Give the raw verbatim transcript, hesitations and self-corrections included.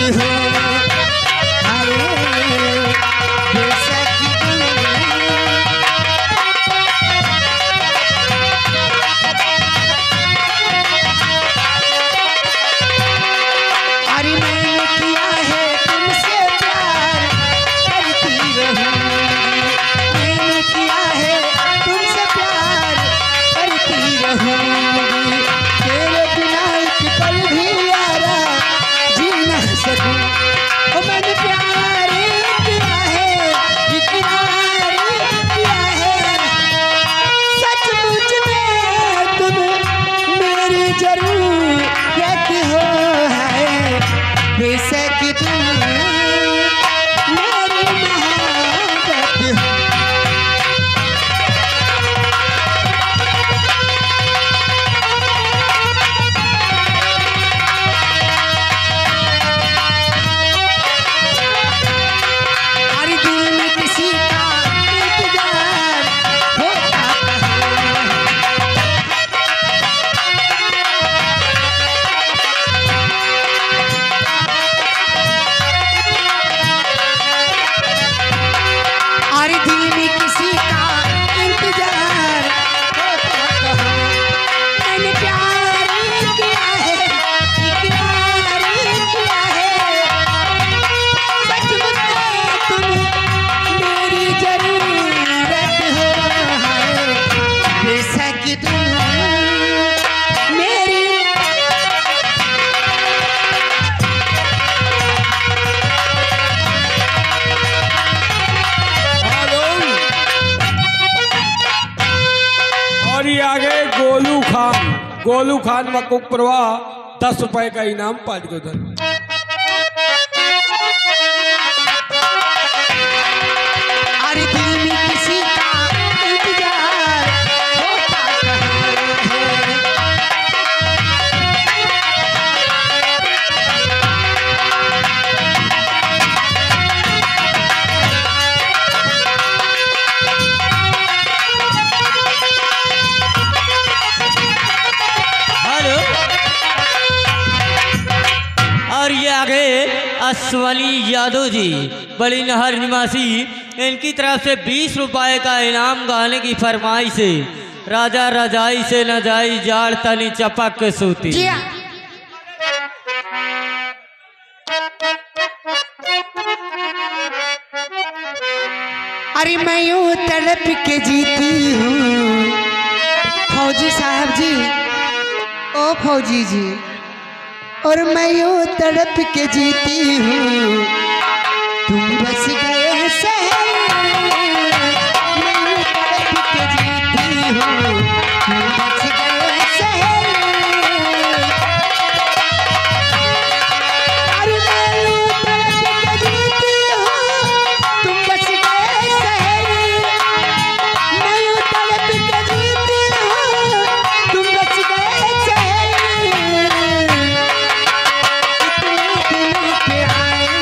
हो गोलू खान गोलू खान वकूफ प्रवाह दस रुपए का इनाम पाली को धन। अरे दिल में किसी का इंतजार होता अश्वनी यादव जी बड़ी नहर निवासी, इनकी तरफ से बीस रुपए का इनाम गाने की फरमाइश से राजा रजाई से न जाई जाड़ तनी चपक सूती। अरे मैं यूं तड़प के जीती हूँ फौजी साहब जी, ओ फौजी जी, और मैं यूं तड़प के जीती हूँ, तुम बस गए शहर, मैं यूं तड़प के जीती हूँ, तुम बस गए शहर, अरे मैं यूं तड़प के जीती हूँ, तुम बस गए शहर, मैं यूं तड़प के जीती हूँ, तुम बस गए शहर, पे आए